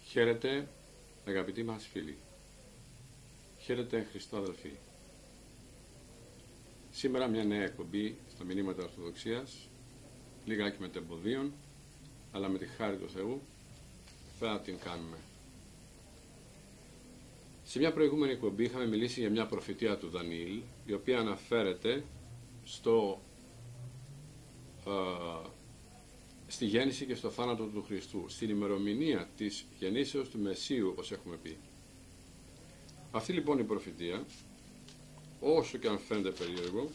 Χαίρετε, αγαπητοί μας φίλοι. Χαίρετε, Χριστό αδελφοί. Σήμερα μια νέα εκπομπή στα μηνύματα Ορθοδοξίας, λιγάκι μετεμποδίων, αλλά με τη χάρη του Θεού θα την κάνουμε. Σε μια προηγούμενη εκπομπή είχαμε μιλήσει για μια προφητεία του Δανιήλ, η οποία αναφέρεται στη γέννηση και στο θάνατο του Χριστού, στην ημερομηνία της γεννήσεως του Μεσσίου, όπως έχουμε πει. Αυτή λοιπόν η προφητεία, όσο και αν φαίνεται περίεργο,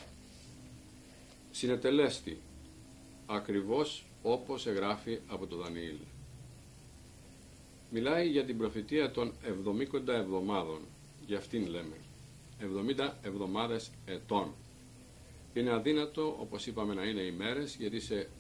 συνετελέστη ακριβώς όπως εγγράφει από το Δανιήλ. Μιλάει για την προφητεία των 70 εβδομάδων, για αυτήν λέμε, 70 εβδομάδες ετών. Είναι αδύνατο, όπως είπαμε, να είναι ημέρες, γιατί σε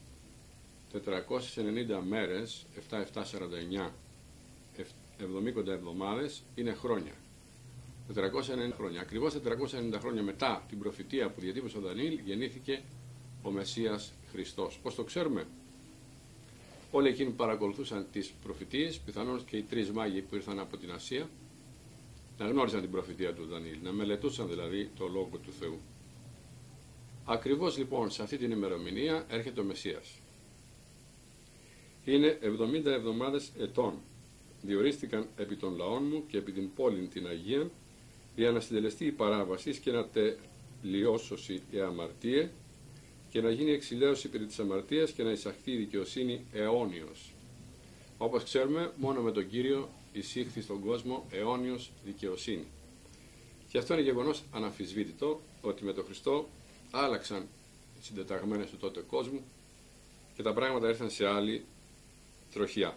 490 μέρες, 7-7-49, 70 εβδομάδες είναι χρόνια. 490 χρόνια. Ακριβώς 490 χρόνια μετά την προφητεία που διατύπωσε ο Δανιήλ, γεννήθηκε ο Μεσσίας Χριστός. Πώς το ξέρουμε? Όλοι εκείνοι που παρακολουθούσαν τις προφητείες, πιθανώς και οι τρεις μάγοι που ήρθαν από την Ασία, να γνώριζαν την προφητεία του Δανιήλ, να μελετούσαν δηλαδή το Λόγο του Θεού. Ακριβώς λοιπόν σε αυτή την ημερομηνία έρχεται ο Μεσσίας. Είναι 70 εβδομάδες ετών. Διορίστηκαν επί των λαών μου και επί την πόλην την Αγία, για να συντελεστεί η παράβαση και να τελειώσωση η αμαρτία και να γίνει εξηλαίωση περί της αμαρτίας και να εισαχθεί η δικαιοσύνη αιώνιος. Όπως ξέρουμε, μόνο με τον Κύριο εισήχθη στον κόσμο αιώνιος δικαιοσύνη. Και αυτό είναι γεγονός αναμφισβήτητο, ότι με τον Χριστό άλλαξαν οι συντεταγμένες του τότε κόσμου και τα πράγματα ήρθαν σε άλλη τροχιά.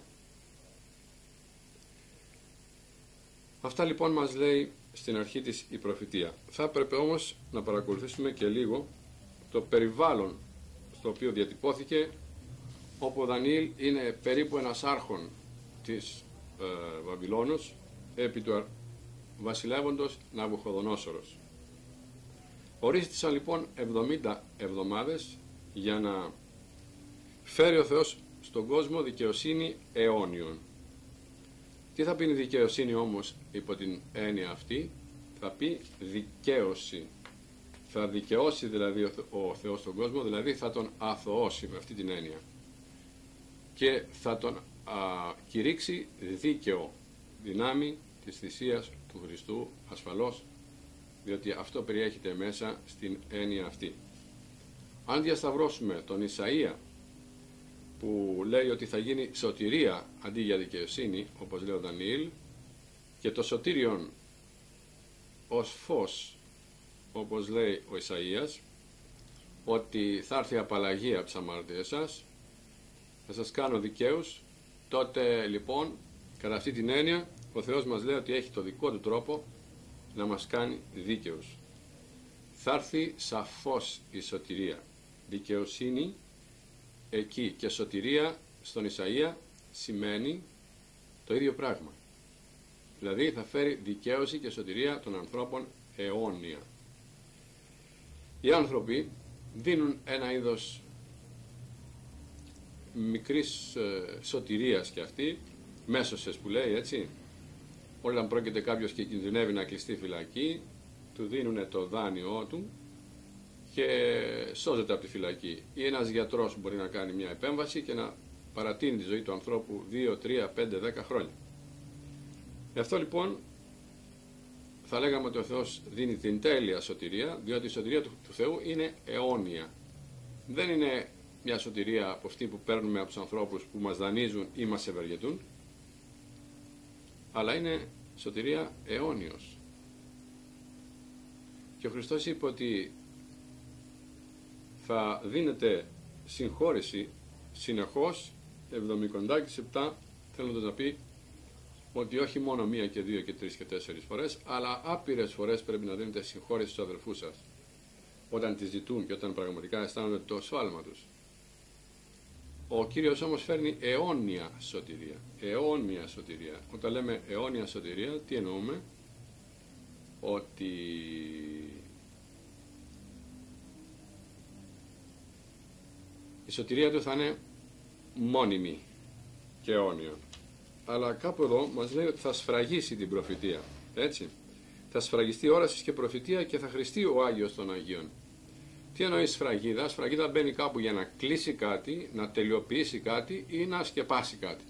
Αυτά λοιπόν μας λέει στην αρχή της η προφητεία. Θα έπρεπε όμως να παρακολουθήσουμε και λίγο το περιβάλλον στο οποίο διατυπώθηκε, όπου ο Δανιήλ είναι περίπου ένας άρχον της Βαβυλώνος επί του βασιλεύοντος Ναβουχοδονόσορος. Ορίστησαν λοιπόν 70 εβδομάδες για να φέρει ο Θεός στον κόσμο δικαιοσύνη αιώνιον. Τι θα πει η δικαιοσύνη όμως υπό την έννοια αυτή? Θα πει δικαίωση. Θα δικαιώσει δηλαδή ο Θεός τον κόσμο, δηλαδή θα τον αθωώσει με αυτή την έννοια. Και θα τον κηρύξει δίκαιο, δυνάμει της θυσίας του Χριστού ασφαλώς, διότι αυτό περιέχεται μέσα στην έννοια αυτή. Αν διασταυρώσουμε τον Ισαΐα, που λέει ότι θα γίνει σωτηρία αντί για δικαιοσύνη, όπως λέει ο Δανιήλ, και το σωτήριον ως φως, όπως λέει ο Ισαΐας, ότι θα έρθει απαλλαγή από τις αμαρτίες σας, θα σας κάνω δικαίους, τότε λοιπόν κατά αυτή την έννοια ο Θεός μας λέει ότι έχει το δικό του τρόπο να μας κάνει δίκαιους. Θα έρθει σαφώς η σωτηρία. Δικαιοσύνη εκεί και σωτηρία στον Ισαΐα σημαίνει το ίδιο πράγμα. Δηλαδή θα φέρει δικαίωση και σωτηρία των ανθρώπων αιώνια. Οι άνθρωποι δίνουν ένα είδος μικρής σωτηρίας και αυτοί, μέσωσες που λέει, έτσι. Όταν πρόκειται κάποιος και κινδυνεύει να κλειστεί φυλακή, του δίνουν το δάνειό του και σώζεται από τη φυλακή. Ή ένας γιατρός μπορεί να κάνει μια επέμβαση και να παρατείνει τη ζωή του ανθρώπου 2, 3, 5, 10 χρόνια. Γι' αυτό λοιπόν θα λέγαμε ότι ο Θεός δίνει την τέλεια σωτηρία, διότι η σωτηρία του Θεού είναι αιώνια. Δεν είναι μια σωτηρία από αυτή που παίρνουμε από τους ανθρώπους που μας δανείζουν ή μας ευεργετούν, αλλά είναι σωτηρία αιώνιος. Και ο Χριστός είπε ότι θα δίνεται συγχώρεση συνεχώς 70 θέλοντας να πει ότι όχι μόνο 1 και 2 και 3 και 4 φορές, αλλά άπειρες φορές πρέπει να δίνετε συγχώρεση στους αδελφούς σας, όταν τις ζητούν και όταν πραγματικά αισθάνονται το σφάλμα τους. Ο Κύριος όμως φέρνει αιώνια σωτηρία. Αιώνια σωτηρία. Όταν λέμε αιώνια σωτηρία, τι εννοούμε? Ότι η σωτηρία του θα είναι μόνιμη και αιώνια. αλλά κάπου εδώ μας λέει ότι θα σφραγίσει την προφητεία. Έτσι. Θα σφραγιστεί όραση και προφητεία και θα χρηστεί ο Άγιος των Αγίων. Τι εννοεί σφραγίδα? Σφραγίδα μπαίνει κάπου για να κλείσει κάτι, να τελειοποιήσει κάτι ή να σκεπάσει κάτι.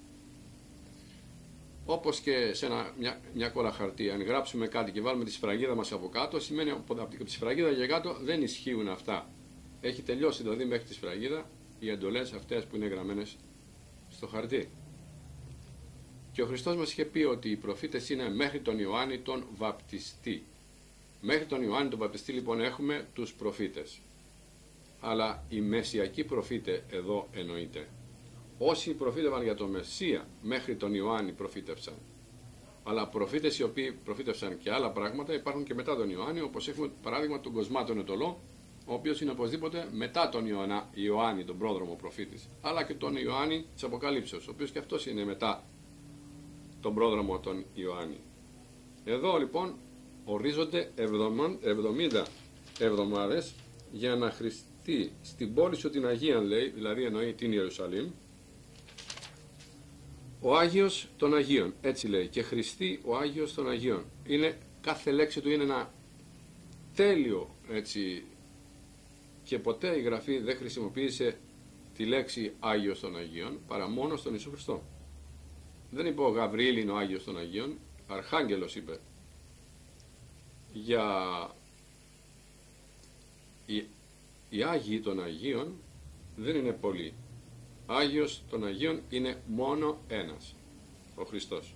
Όπως και σε μια κόλλα χαρτί, αν γράψουμε κάτι και βάλουμε τη σφραγίδα μας από κάτω, σημαίνει από τη σφραγίδα για κάτω δεν ισχύουν αυτά. Έχει τελειώσει δηλαδή μέχρι τη σφραγίδα οι εντολές αυτές που είναι γραμμένες στο χαρτί. Και ο Χριστός μας είχε πει ότι οι προφήτες είναι μέχρι τον Ιωάννη τον βαπτιστή. Μέχρι τον Ιωάννη τον βαπτιστή λοιπόν έχουμε τους προφήτες. Αλλά οι μεσσιακοί προφήτες εδώ εννοείται. Όσοι προφήτευαν για τον Μεσσία μέχρι τον Ιωάννη προφήτευσαν. Αλλά προφήτες οι οποίοι προφήτευσαν και άλλα πράγματα υπάρχουν και μετά τον Ιωάννη, όπως έχουμε παράδειγμα τον Κοσμά τον Ετωλό, ο οποίος είναι οπωσδήποτε μετά τον Ιωάννη, τον πρόδρομο προφήτης. Αλλά και τον Ιωάννη της Αποκαλύψεως, ο οποίος και αυτός είναι μετά τον πρόδρομο τον Ιωάννη. Εδώ λοιπόν ορίζονται 70 εβδομάδες για να χρηστεί στην πόλη σου την Αγία, λέει, δηλαδή εννοεί την Ιερουσαλήμ, ο Άγιος των Αγίων, έτσι λέει, και χρηστεί ο Άγιος των Αγίων. Είναι, κάθε λέξη του είναι ένα τέλειο, έτσι, και ποτέ η Γραφή δεν χρησιμοποίησε τη λέξη Άγιος των Αγίων παρά μόνο στον Ιησού Χριστό. Δεν είπε ο Γαβριήλ είναι ο Άγιος των Αγίων, Αρχάγγελος είπε. Για οι Άγιοι των Αγίων δεν είναι πολλοί. Άγιος των Αγίων είναι μόνο ένας, ο Χριστός.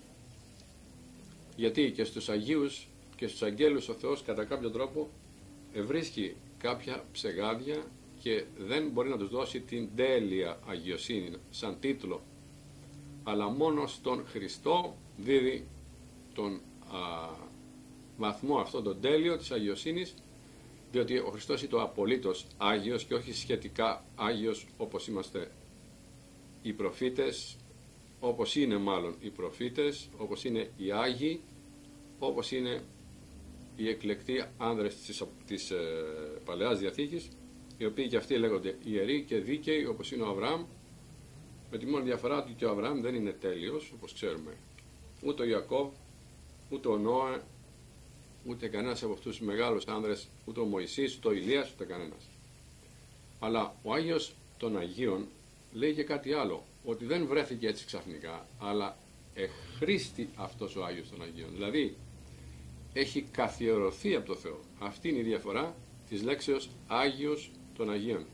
Γιατί και στους Αγίους και στους Αγγέλους ο Θεός κατά κάποιο τρόπο ευρίσκει κάποια ψεγάδια και δεν μπορεί να τους δώσει την τέλεια αγιοσύνη σαν τίτλο, αλλά μόνο στον Χριστό δίδει τον βαθμό αυτό, τον τέλειο της αγιοσύνης, διότι ο Χριστός είναι το απολύτως Άγιος και όχι σχετικά Άγιος όπως είμαστε οι προφήτες, όπως είναι μάλλον οι προφήτες, όπως είναι οι Άγιοι, όπως είναι οι εκλεκτοί άνδρες της Παλαιάς Διαθήκης, οι οποίοι και αυτοί λέγονται ιεροί και δίκαιοι όπως είναι ο Αβραάμ, με τη μόνη διαφορά ότι και ο Αβραάμ δεν είναι τέλειος όπως ξέρουμε, ούτε ο Ιακώβ, ούτε ο Νόε, ούτε κανένας από αυτούς τους μεγάλους άνδρες, ούτε ο Μωυσής, ούτε ο Ηλίας, ούτε κανένας. Αλλά ο Άγιος των Αγίων λέει και κάτι άλλο, ότι δεν βρέθηκε έτσι ξαφνικά, αλλά εχρήστη αυτός ο Άγιος των Αγίων. Δηλαδή, έχει καθιερωθεί από το Θεό. Αυτή είναι η διαφορά της λέξεως Άγιος των Αγίων.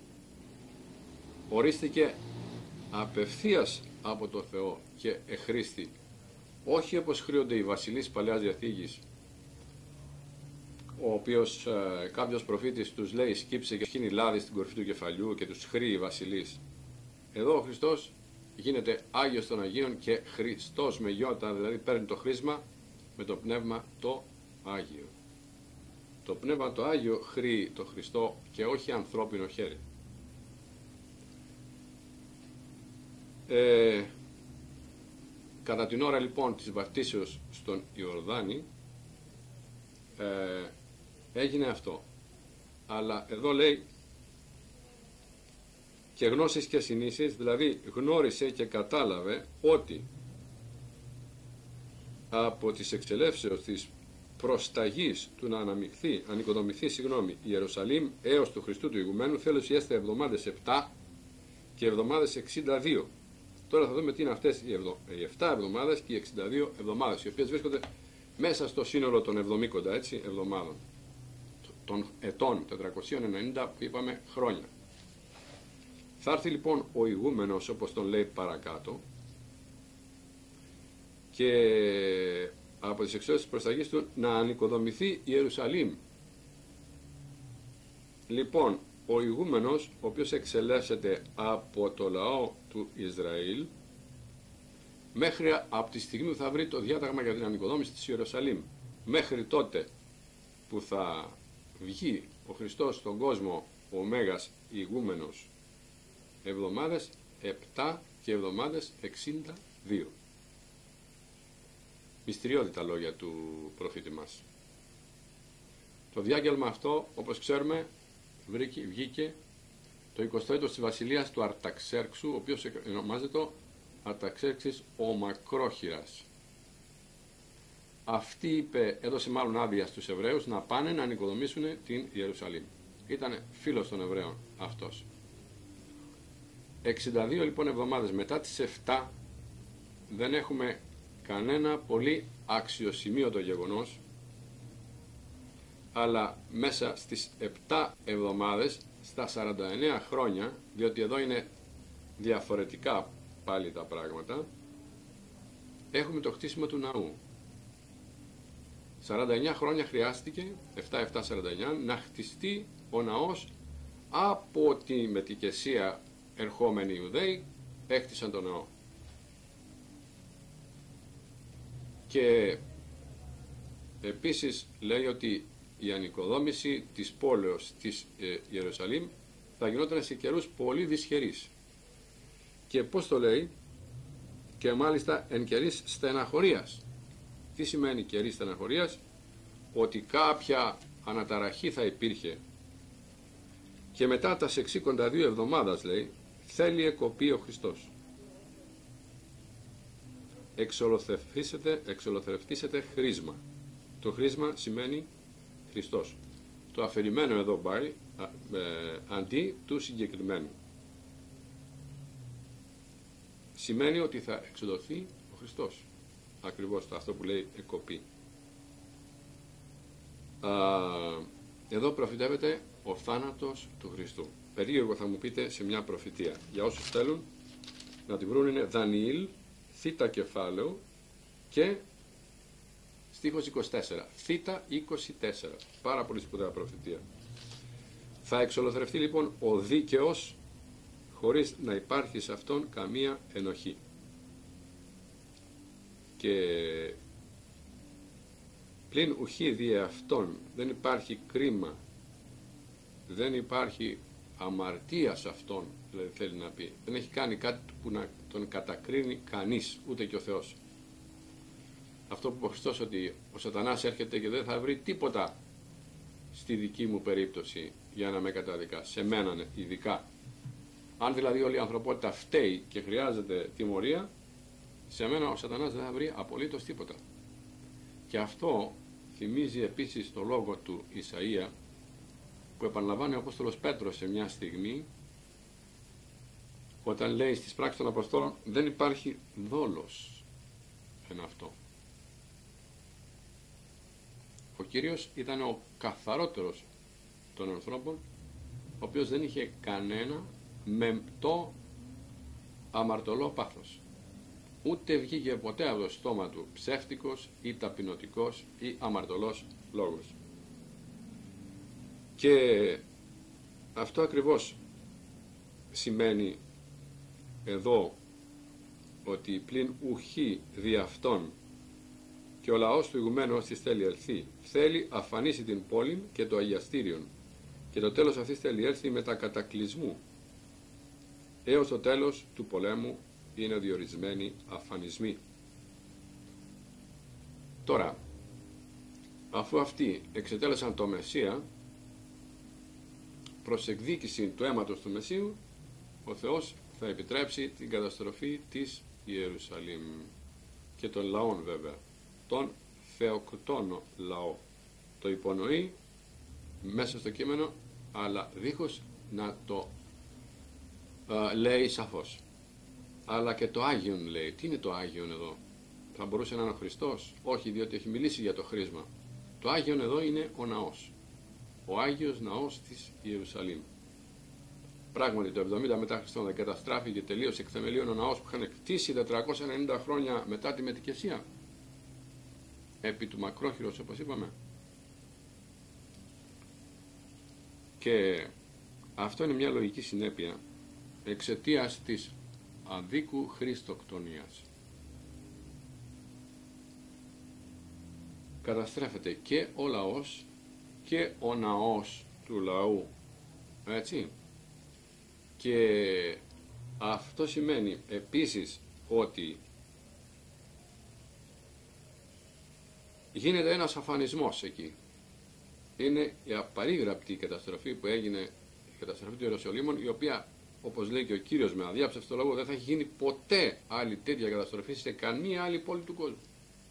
Ορίστηκε απευθείας από το Θεό και εχρήστη, όχι όπως χρείονται οι βασιλείς Παλαιάς Διαθήκης, ο οποίος κάποιος προφήτης τους λέει σκύψε και σκύνει λάδι στην κορφή του κεφαλιού και τους χρείει βασιλείς. Εδώ ο Χριστός γίνεται Άγιος των Αγίων και Χριστός με γιώτα, δηλαδή παίρνει το χρήσμα με το Πνεύμα το Άγιο. Το Πνεύμα το Άγιο χρείει το Χριστό και όχι ανθρώπινο χέρι. Κατά την ώρα λοιπόν της βαπτίσεως στον Ιορδάνη έγινε αυτό. Αλλά εδώ λέει και γνώσεις και συνήσεις, δηλαδή γνώρισε και κατάλαβε ότι από τις εξελεύσεως της προσταγής του να ανοικοδομηθεί η Ιερουσαλήμ έως του Χριστού του Ηγουμένου θέλει έστε εβδομάδες 7 και εβδομάδες 62. Τώρα θα δούμε τι είναι αυτές οι 7 εβδομάδες και οι 62 εβδομάδες, οι οποίες βρίσκονται μέσα στο σύνολο των 70 έτσι, εβδομάδων, των ετών 490 που είπαμε χρόνια. Θα έρθει λοιπόν ο ηγούμενος όπως τον λέει παρακάτω και από τις εξώσεις της προσταγής του να ανοικοδομηθεί η Ιερουσαλήμ. Λοιπόν, ο ηγούμενος ο οποίος εξελεύσεται από το λαό του Ισραήλ μέχρι από τη στιγμή που θα βρει το διάταγμα για την ανοικοδόμηση της Ιερουσαλήμ, μέχρι τότε που θα βγει ο Χριστός στον κόσμο ο Μέγας ηγούμενος, εβδομάδες 7 και εβδομάδες 62. Μυστηριώδη τα λόγια του προφήτη μας. Το διάγγελμα αυτό, όπως ξέρουμε, βγήκε το 20ο έτος της βασιλείας του Αρταξέρξου, ο οποίος ονομάζεται Αρταξέρξης ο Μακρόχειρας. Αυτή έδωσε μάλλον άδεια στους Εβραίους να πάνε να ανοικοδομήσουν την Ιερουσαλήμ. Ήταν φίλος των Εβραίων αυτός. 62 λοιπόν εβδομάδες μετά τις 7 δεν έχουμε κανένα πολύ αξιοσημείωτο γεγονός, αλλά μέσα στις 7 εβδομάδες, στα 49 χρόνια, διότι εδώ είναι διαφορετικά πάλι τα πράγματα, έχουμε το χτίσιμο του ναού. 49 χρόνια χρειάστηκε, 7-7-49, να χτιστεί ο ναός. Από τη μετικεσία ερχόμενοι Ιουδαίοι έκτισαν τον ναό. Και επίσης λέει ότι η ανοικοδόμηση της πόλεως της Ιερουσαλήμ θα γινόταν σε καιρούς πολύ δυσχερείς. Και πώς το λέει? Και μάλιστα εν καιρής στεναχωρίας. Τι σημαίνει καιρής στεναχωρίας? Ότι κάποια αναταραχή θα υπήρχε. Και μετά τα 62 εβδομάδας, λέει, θέλει εκοπεί ο Χριστός. Εξολοθρευτήσετε χρήσμα. Το χρήσμα σημαίνει Χριστός. Το αφηρημένο εδώ πάει αντί του συγκεκριμένου. Σημαίνει ότι θα εξοδοθεί ο Χριστός. Ακριβώς αυτό που λέει εκοπή. Εδώ προφητεύεται ο θάνατος του Χριστού. Περίεργο θα μου πείτε σε μια προφητεία. Για όσους θέλουν να τη βρουν είναι Δανιήλ, θήτα κεφάλαιο και στίχος 24. Θήτα 24. Πάρα πολύ σπουδαία προφητεία. Θα εξολοθρευτεί λοιπόν ο δίκαιος χωρίς να υπάρχει σε αυτόν καμία ενοχή. Και πλην ουχή δι' αυτόν δεν υπάρχει κρίμα, δεν υπάρχει αμαρτία σε αυτόν, δηλαδή θέλει να πει. Δεν έχει κάνει κάτι που να τον κατακρίνει κανείς, ούτε και ο Θεός. Αυτό που είπε ο Χριστός, ότι ο Σατανάς έρχεται και δεν θα βρει τίποτα στη δική μου περίπτωση για να με καταδικάσει, σε μένα ειδικά. Αν δηλαδή όλη η ανθρωπότητα φταίει και χρειάζεται τιμωρία, σε μένα ο Σατανάς δεν θα βρει απολύτως τίποτα. Και αυτό θυμίζει επίσης το λόγο του Ισαΐα που επαναλαμβάνει ο Απόστολος Πέτρος σε μια στιγμή, όταν λέει στις πράξεις των Αποστόλων δεν υπάρχει δόλος εν αυτό. Ο Κύριος ήταν ο καθαρότερος των ανθρώπων, ο οποίος δεν είχε κανένα μεμπτό αμαρτωλό πάθος. Ούτε βγήκε ποτέ από το στόμα του ψεύτικος ή ταπεινωτικός ή αμαρτωλός λόγος. Και αυτό ακριβώς σημαίνει εδώ, ότι πλην ουχή δι' αυτόν και ο λαός του ηγουμένου ως της θέλει ελθεί, θέλει αφανίσει την πόλη και το αγιαστήριον, και το τέλος αυτής θέλει έλθει μετά κατακλυσμού. Έως το τέλος του πολέμου είναι διορισμένοι αφανισμοί. Τώρα, αφού αυτοί εξετέλεσαν το Μεσσία, προς εκδίκηση του αίματος του Μεσσίου, ο Θεός θα επιτρέψει την καταστροφή της Ιερουσαλήμ και των λαών, βέβαια, τον θεοκτόνο λαό. Το υπονοεί μέσα στο κείμενο, αλλά δίχως να το λέει σαφώς. Αλλά και το Άγιον λέει. Τι είναι το Άγιον εδώ? Θα μπορούσε να είναι ο Χριστός? Όχι, διότι έχει μιλήσει για το χρήσμα. Το Άγιον εδώ είναι ο ναός. Ο Άγιος Ναός της Ιερουσαλήμ. Πράγματι το 70 μετά Χριστόν καταστράφηκε τελείως εκ θεμελίων ο ναός που είχαν κτίσει 490 χρόνια μετά τη μετικεσία. Επί του Μακρόχειρος, όπως είπαμε. Και αυτό είναι μια λογική συνέπεια εξαιτίας της αδίκου χριστοκτονίας. Καταστρέφεται και ο λαός και ο ναός του λαού, έτσι. Και αυτό σημαίνει επίσης ότι γίνεται ένας αφανισμός εκεί. Είναι η απαρήγραπτη καταστροφή που έγινε, η καταστροφή του Ιεροσολύμων, η οποία όπως λέει και ο Κύριος με αδιάψευτο λόγο, δεν θα έχει γίνει ποτέ άλλη τέτοια καταστροφή σε καμία άλλη πόλη του κόσμου.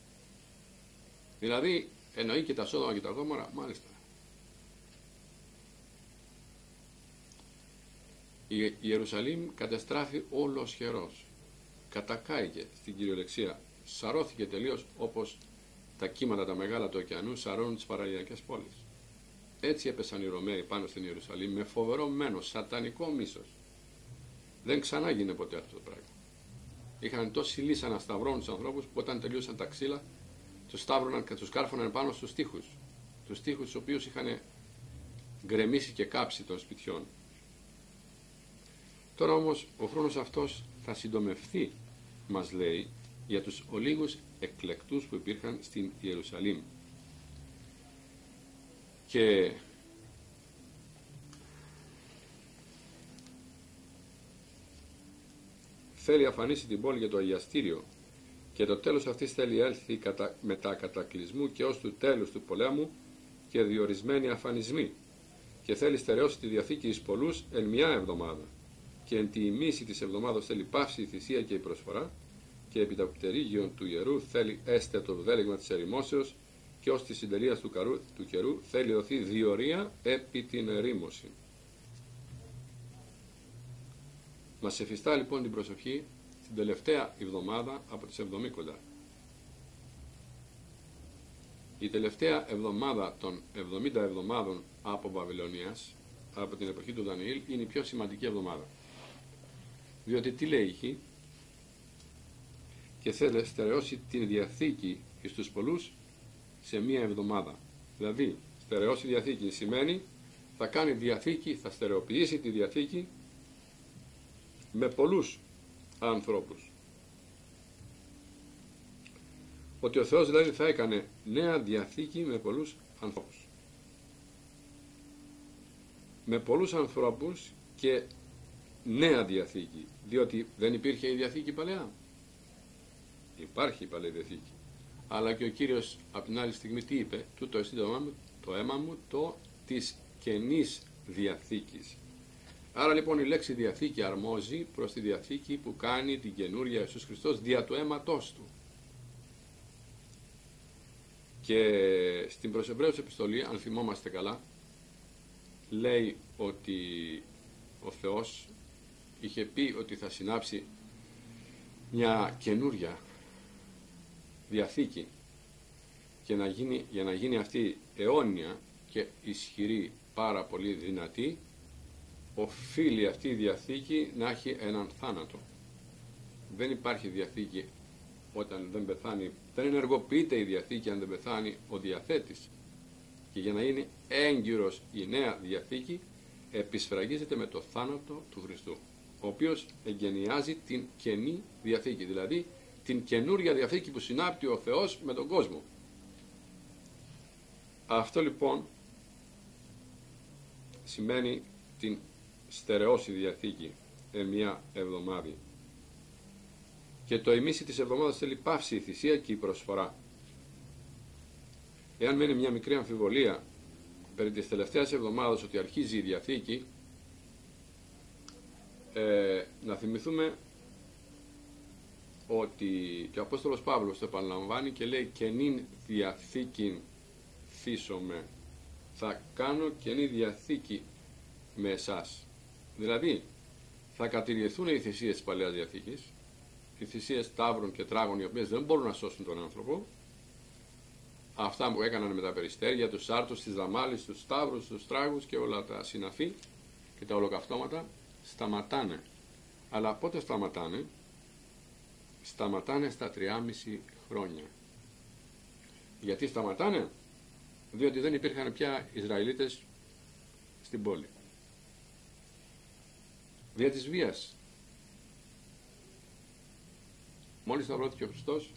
Δηλαδή, εννοεί και τα Σόδομα και τα Γόμορα, μάλιστα. Η Ιερουσαλήμ κατεστράφη ολοσχερός. Κατακάηκε στην κυριολεξία. Σαρώθηκε τελείως όπως τα κύματα τα μεγάλα του ωκεανού σαρώνουν τις παραλιακές πόλεις. Έτσι έπεσαν οι Ρωμαίοι πάνω στην Ιερουσαλήμ με φοβερό μένος, σατανικό μίσος. Δεν ξανά γίνει ποτέ αυτό το πράγμα. Είχαν τόση λύσα να σταυρώνουν τους ανθρώπους που όταν τελείωσαν τα ξύλα τους σταύρωναν και τους κάρφωναν πάνω στους τοίχους. Τους τοίχους τους οποίους είχαν γκρεμίσει και κάψει των σπιτιών. Τώρα όμως ο χρόνος αυτός θα συντομευθεί, μας λέει, για τους ολίγους εκλεκτούς που υπήρχαν στην Ιερουσαλήμ. Και θέλει αφανίσει την πόλη για το αγιαστήριο και το τέλος αυτής θέλει έλθει μετά κατακλυσμού και ως του τέλους του πολέμου και διορισμένοι αφανισμοί και θέλει στερεώσει τη Διαθήκη εις πολλούς εν μια εβδομάδα και εν τη ημίση της εβδομάδος θέλει πάυση η θυσία και η προσφορά και επί τα πτερίγιον του ιερού θέλει έστε το δέλεγμα της ερημώσεως και ως τη συντελεία του καιρού θέλει δοθεί διορία επί την ερήμωση. Μας εφιστά λοιπόν την προσοχή την τελευταία εβδομάδα από τις εβδομήκοντα. Η τελευταία εβδομάδα των 70 εβδομάδων από Βαβυλωνίας, από την εποχή του Δανιήλ, είναι η πιο σημαντική εβδομάδα. Διότι τι λέει εκεί? Και θέλει στερεώσει την Διαθήκη εις τους πολλούς σε μία εβδομάδα. Δηλαδή, στερεώσει Διαθήκη σημαίνει θα κάνει Διαθήκη, θα στερεοποιήσει τη Διαθήκη με πολλούς ανθρώπους. Ότι ο Θεός δηλαδή θα έκανε νέα Διαθήκη με πολλούς ανθρώπους. Με πολλούς ανθρώπους και νέα Διαθήκη. Διότι δεν υπήρχε η Διαθήκη παλαιά. Υπάρχει η Παλαιά Διαθήκη. Αλλά και ο Κύριος από την άλλη στιγμή τι είπε? Τούτο εσύ το αίμα μου το της καινής Διαθήκης. Άρα λοιπόν η λέξη Διαθήκη αρμόζει προς τη Διαθήκη που κάνει την καινούρια Ιησούς Χριστός δια του αίματός Του. Και στην προς Εβραίους επιστολή, αν θυμόμαστε καλά, λέει ότι ο Θεός είχε πει ότι θα συνάψει μια καινούρια Διαθήκη και για να γίνει αυτή αιώνια και ισχυρή, πάρα πολύ δυνατή, οφείλει αυτή η Διαθήκη να έχει έναν θάνατο. Δεν υπάρχει Διαθήκη όταν δεν πεθάνει, δεν ενεργοποιείται η Διαθήκη αν δεν πεθάνει ο διαθέτης. Και για να είναι έγκυρος η νέα Διαθήκη επισφραγίζεται με το θάνατο του Χριστού, ο οποίος εγκαινιάζει την καινή Διαθήκη, δηλαδή την καινούρια Διαθήκη που συνάπτει ο Θεός με τον κόσμο. Αυτό λοιπόν σημαίνει την στερεώση Διαθήκη μια εβδομάδη. Και το ημίση της εβδομάδας θέλει πάυση η θυσία και η προσφορά. Εάν μένει μια μικρή αμφιβολία περί της τελευταίας εβδομάδας ότι αρχίζει η Διαθήκη, να θυμηθούμε ότι και ο Απόστολος Παύλος το επαναλαμβάνει και λέει «Καινήν Διαθήκην θύσομαι». Θα κάνω καινή Διαθήκη με εσάς. Δηλαδή, θα κατηριεθούν οι θυσίες της Παλαιάς Διαθήκης, οι θυσίες ταύρων και τράγων, οι οποίες δεν μπορούν να σώσουν τον άνθρωπο, αυτά που έκαναν με τα περιστέρια, τους άρτους, τις δαμάλεις, τους σταύρους, τους τράγους και όλα τα συναφή και τα ολοκαυτώματα, σταματάνε. Αλλά πότε σταματάνε? Σταματάνε στα 3,5 χρόνια. Γιατί σταματάνε? Διότι δεν υπήρχαν πια Ισραηλίτες στην πόλη. Δια της βίας. Μόλις σταυρώθηκε ο Χριστός,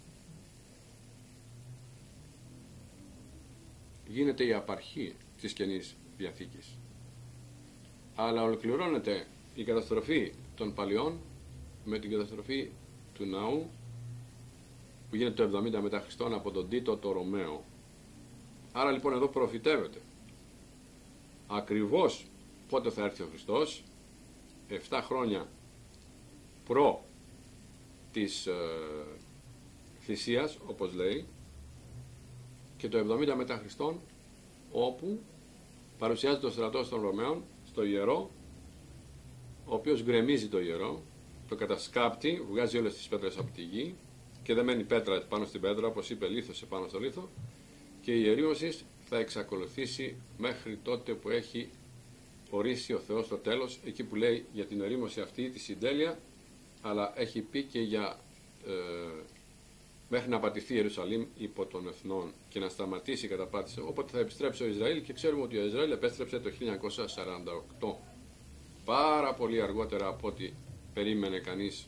γίνεται η απαρχή της Καινής Διαθήκης. Αλλά ολοκληρώνεται η καταστροφή των παλαιών με την καταστροφή του ναού που γίνεται το 70 μετά Χριστόν από τον Τίτο το Ρωμαίο. Άρα λοιπόν εδώ προφητεύεται ακριβώς πότε θα έρθει ο Χριστός, 7 χρόνια προ της θυσίας, όπως λέει, και το 70 μετά Χριστόν, όπου παρουσιάζεται ο στρατός των Ρωμαίων στο ιερό, ο οποίος γκρεμίζει το ιερό, το κατασκάπτει, βγάζει όλες τις πέτρες από τη γη και δεν μένει πέτρα πάνω στην πέτρα, όπως είπε, λίθος επάνω στο λίθο, και η ιερήμωση θα εξακολουθήσει μέχρι τότε που έχει ορίσει ο Θεός το τέλος, εκεί που λέει για την ερήμωση αυτή, τη συντέλεια, αλλά έχει πει και για μέχρι να πατηθεί η Ιερουσαλήμ υπό των εθνών και να σταματήσει η καταπάτηση. Όποτε θα επιστρέψει ο Ισραήλ, και ξέρουμε ότι ο Ισραήλ επέστρεψε το 1948. Πάρα πολύ αργότερα από ό,τι περίμενε κανείς.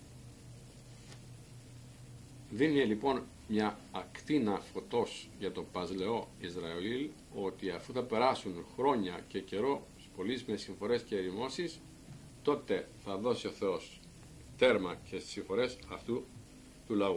Δίνει λοιπόν μια ακτίνα φωτός για το παζλεό Ισραήλ, ότι αφού θα περάσουν χρόνια και καιρό πολλής με συμφορές και ερημώσεις, τότε θα δώσει ο Θεός τέρμα και στις συμφορές αυτού του λαού.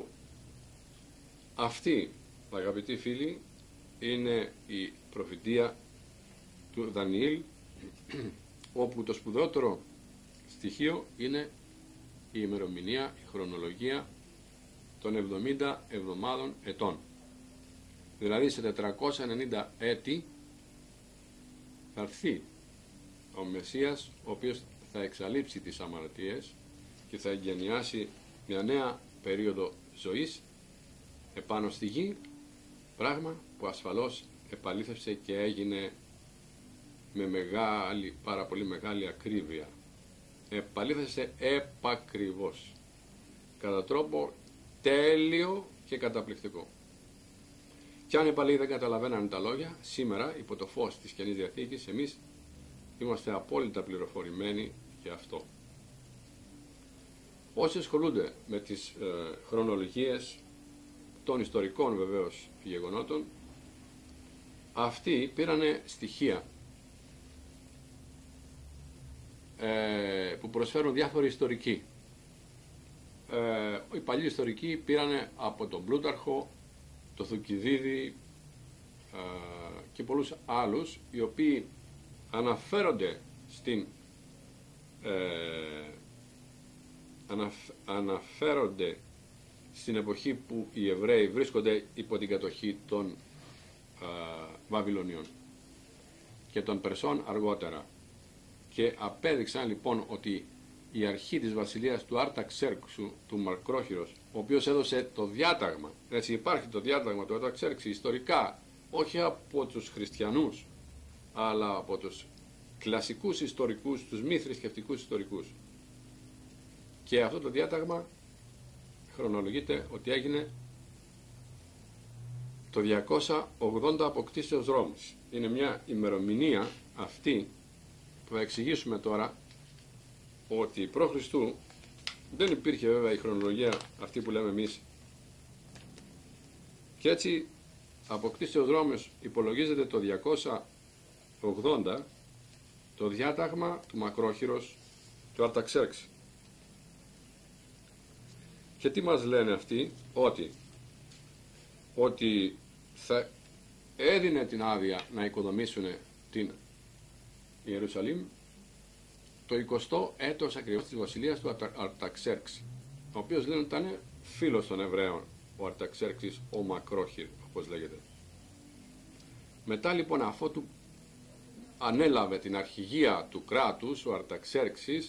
Αυτή, αγαπητοί φίλοι, είναι η προφητεία του Δανιήλ, όπου το σπουδαιότερο στοιχείο είναι η ημερομηνία, η χρονολογία των 70 εβδομάδων ετών. Δηλαδή σε 490 έτη θα έρθει ο Μεσσίας, ο οποίος θα εξαλείψει τις αμαρτίες και θα εγκαινιάσει μια νέα περίοδο ζωής επάνω στη γη, πράγμα που ασφαλώς επαλήθευσε και έγινε με πάρα πολύ μεγάλη ακρίβεια. Επαλήθευσε επακριβώς, κατά τρόπο τέλειο και καταπληκτικό. Και αν οι παλαιοί δεν καταλαβαίνανε τα λόγια, σήμερα υπό το φως της Καινής Διαθήκης εμείς είμαστε απόλυτα πληροφορημένοι για αυτό. Όσοι ασχολούνται με τις χρονολογίες των ιστορικών βεβαίως γεγονότων, αυτοί πήρανε στοιχεία που προσφέρουν διάφοροι ιστορικοί. Οι παλιοί ιστορικοί πήρανε από τον Πλούταρχο, το Θουκυδίδη και πολλούς άλλους, οι οποίοι αναφέρονται στην εποχή που οι Εβραίοι βρίσκονται υπό την κατοχή των Βαβυλωνίων και των Περσών αργότερα, και απέδειξαν λοιπόν ότι η αρχή της βασιλείας του Αρταξέρξου, του Μακρόχειρος, ο οποίος έδωσε το διάταγμα, έτσι υπάρχει το διάταγμα του Αρταξέρξη ιστορικά, όχι από τους χριστιανούς, αλλά από τους κλασικούς ιστορικούς, τους μη θρησκευτικούς ιστορικούς. Και αυτό το διάταγμα χρονολογείται ότι έγινε το 280 αποκτήσεως Ρώμης. Είναι μια ημερομηνία αυτή που θα εξηγήσουμε τώρα, ότι προ Χριστού δεν υπήρχε βέβαια η χρονολογία αυτή που λέμε εμείς, και έτσι αποκτήσεως Ρώμης υπολογίζεται το 280 το διάταγμα του Μακρόχειρος του Αρταξέρξη. Και τι μας λένε αυτοί? Ότι θα έδινε την άδεια να οικοδομήσουν την Ιερουσαλήμ το 20ο έτος ακριβώς της βασιλείας του Αρταξέρξη, ο οποίος λένε ήταν φίλος των Εβραίων, ο Αρταξέρξης ο Μακρόχειρ, όπως λέγεται. Μετά λοιπόν, αφότου ανέλαβε την αρχηγία του κράτους ο Αρταξέρξης,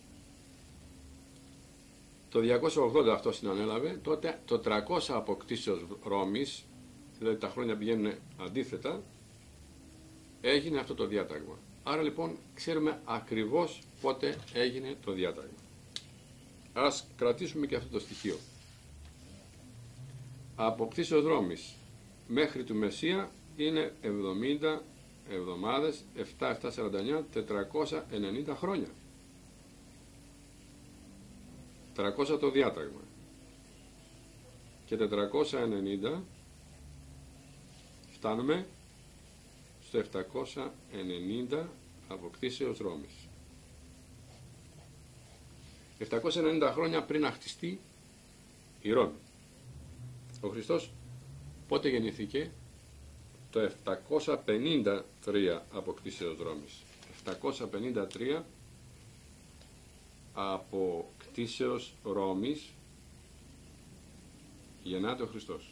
το 280 αυτό συνανέλαβε, τότε το 300 αποκτήσεως Ρώμης, δηλαδή τα χρόνια πηγαίνουν αντίθετα, έγινε αυτό το διάταγμα. Άρα λοιπόν ξέρουμε ακριβώς πότε έγινε το διάταγμα. Ας κρατήσουμε και αυτό το στοιχείο. Αποκτήσεως Ρώμης μέχρι του Μεσσία είναι 70 εβδομάδες, 7-7-49, 490 χρόνια. 300 το διάταγμα και 490 φτάνουμε στο 790 αποκτήσεως Ρώμης. 790 χρόνια πριν να χτιστεί η Ρώμη. Ο Χριστός πότε γεννήθηκε? Το 753 αποκτήσεως Ρώμης. 753 από κτίσεως Ρώμης γεννάται ο Χριστός.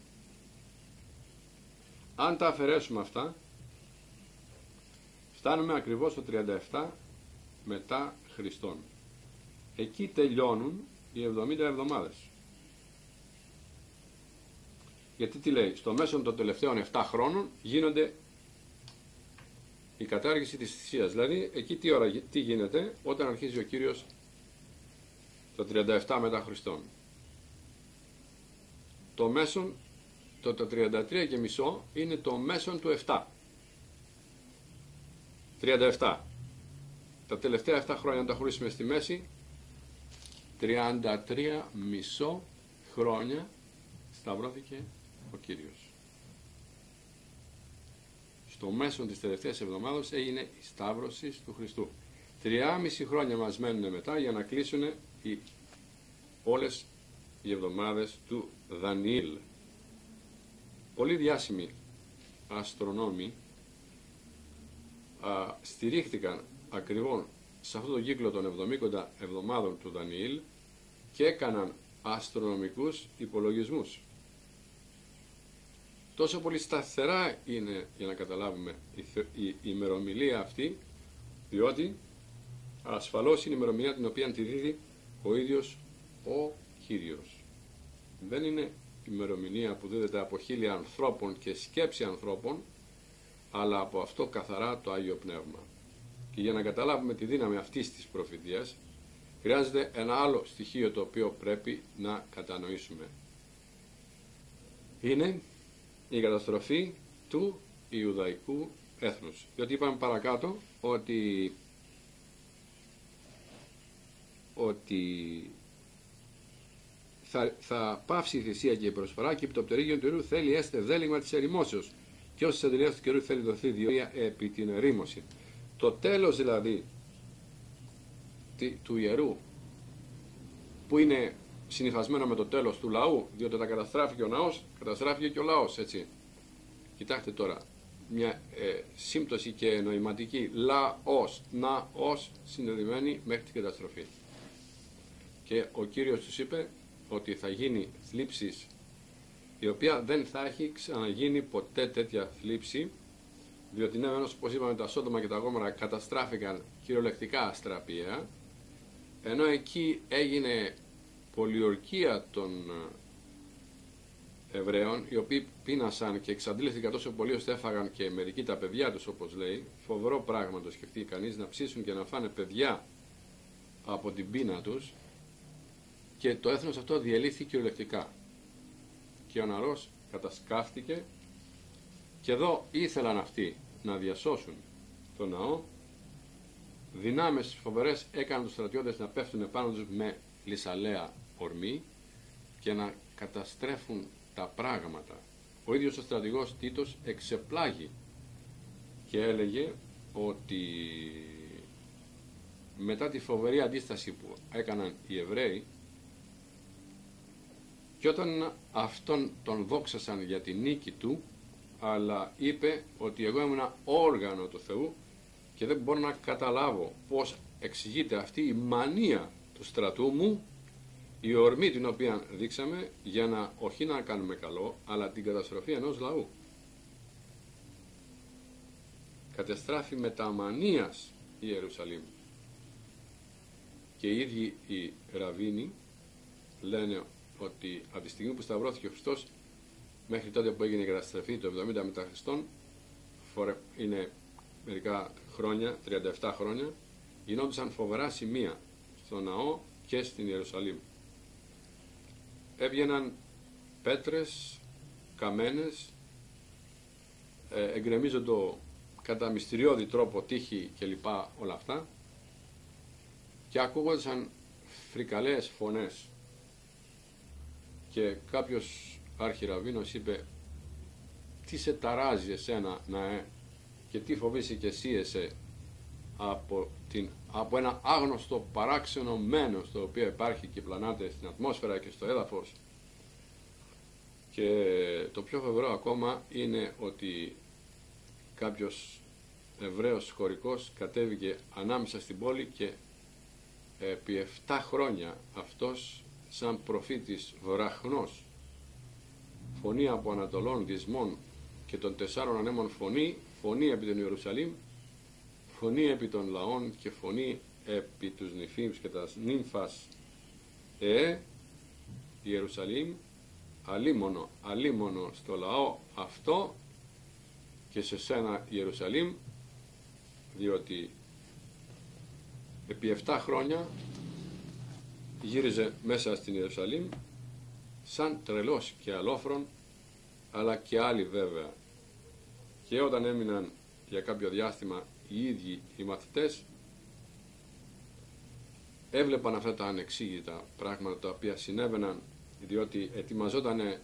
Αν τα αφαιρέσουμε αυτά, φτάνουμε ακριβώς στο 37 μετά Χριστόν. Εκεί τελειώνουν οι 70 εβδομάδες. Γιατί τι λέει, στο μέσο των τελευταίων 7 χρόνων γίνονται η κατάργηση της θυσίας. Δηλαδή, εκεί τι γίνεται, όταν αρχίζει ο Κύριος το 37 μετά Χριστόν. Το μέσον, το 33 και μισό, είναι το μέσον του 7. 37. Τα τελευταία 7 χρόνια, αν τα χωρίσουμε στη μέση, 33 μισό χρόνια σταυρώθηκε ο Κύριος. Στο μέσον της τελευταίας εβδομάδας έγινε η σταύρωση του Χριστού. 3,5 χρόνια μας μένουν μετά για να κλείσουν όλες οι εβδομάδες του Δανιήλ. Πολύ διάσημοι αστρονόμοι στηρίχθηκαν ακριβώς σε αυτόν τον κύκλο των 70 εβδομάδων του Δανιήλ και έκαναν αστρονομικούς υπολογισμούς. Τόσο πολύ σταθερά είναι, για να καταλάβουμε, η ημερομηνία αυτή, διότι ασφαλώς είναι η ημερομηνία την οποία τη δίδει ο ίδιος ο Κύριος. Δεν είναι ημερομηνία που δίδεται από χείλη ανθρώπων και σκέψη ανθρώπων, αλλά από αυτό καθαρά το Άγιο Πνεύμα. Και για να καταλάβουμε τη δύναμη αυτής της προφητείας, χρειάζεται ένα άλλο στοιχείο το οποίο πρέπει να κατανοήσουμε. Είναι η καταστροφή του Ιουδαϊκού έθνους. Διότι είπαμε παρακάτω ότι θα πάυσει η θυσία και η προσφορά και η πτωπτερήγιο του ιερού θέλει έστε δέλυγμα της ερημώσεως και όσες αντιλίας του καιρού θέλει δοθεί διορία επί την ερήμωση. Το τέλος δηλαδή του ιερού, που είναι συνυφασμένο με το τέλος του λαού, διότι όταν καταστράφηκε ο ναός, καταστράφηκε και ο λαός, έτσι. Κοιτάξτε τώρα, μια σύμπτωση και νοηματική, λαός, ναός, συνδεδεμένη μέχρι την καταστροφή. Και ο Κύριος τους είπε ότι θα γίνει θλίψης, η οποία δεν θα έχει ξαναγίνει ποτέ τέτοια θλίψη, διότι ναι, όπως είπαμε, τα Σόδομα και τα Γόμορα καταστράφηκαν κυριολεκτικά αστραπία, ενώ εκεί έγινε πολιορκία των Εβραίων, οι οποίοι πείνασαν και εξαντλήθηκαν τόσο πολύ ώστε έφαγαν και μερικοί τα παιδιά τους, όπως λέει. Φοβερό πράγμα το σκεφτεί κανείς, να ψήσουν και να φάνε παιδιά από την πείνα τους, και το έθνος αυτό διελήφθη κυριολεκτικά και ο ναός κατασκάφτηκε. Και εδώ ήθελαν αυτοί να διασώσουν το ναό, δυνάμεις φοβερές έκαναν τους στρατιώτες να πέφτουν πάνω τους με λυσαλέα ορμή και να καταστρέφουν τα πράγματα. Ο ίδιος ο στρατηγός Τίτος εξεπλάγει και έλεγε ότι μετά τη φοβερή αντίσταση που έκαναν οι Εβραίοι, και όταν αυτόν τον δόξασαν για τη νίκη του, αλλά είπε ότι εγώ ήμουν ένα όργανο του Θεού και δεν μπορώ να καταλάβω πώς εξηγείται αυτή η μανία του στρατού μου, η ορμή την οποία δείξαμε για να όχι να κάνουμε καλό, αλλά την καταστροφή ενός λαού. Κατεστράφει με τα μανίας η Ιερουσαλήμ. Και οι ίδιοι οι Ραβίνοι λένε ότι από τη στιγμή που σταυρώθηκε ο Χριστός μέχρι τότε που έγινε η καταστροφή το 70 μετά Χριστόν, είναι μερικά χρόνια, 37 χρόνια, γινόντουσαν φοβερά σημεία στο ναό και στην Ιερουσαλήμ. Έβγαιναν πέτρες, καμένες, εγκρεμίζοντο κατά μυστηριώδη τρόπο τείχη κλπ, όλα αυτά, και ακούγονταν φρικαλές φωνές. Και κάποιος αρχιραβίνος είπε, τι σε ταράζει εσένα και τι φοβείσαι και εσύ από ένα άγνωστο παράξενο μένος το οποίο υπάρχει και πλανάται στην ατμόσφαιρα και στο έδαφος. Και το πιο φοβερό ακόμα είναι ότι κάποιος Εβραίος χωρικός κατέβηκε ανάμεσα στην πόλη και επί 7 χρόνια αυτός σαν προφήτης βραχνός, φωνή από Ανατολών, Δυσμών και των 4 ανέμων φωνή επί τον Ιερουσαλήμ, φωνή επί των λαών και φωνή επί τους νηφίους και τα νύμφας. Ιερουσαλήμ, αλίμονο στο λαό αυτό και σε σένα Ιερουσαλήμ, διότι επί 7 χρόνια γύριζε μέσα στην Ιερουσαλήμ σαν τρελός και αλόφρον, αλλά και άλλοι βέβαια. Και όταν έμειναν για κάποιο διάστημα οι ίδιοι οι μαθητές, έβλεπαν αυτά τα ανεξήγητα πράγματα τα οποία συνέβαιναν, διότι ετοιμαζόταν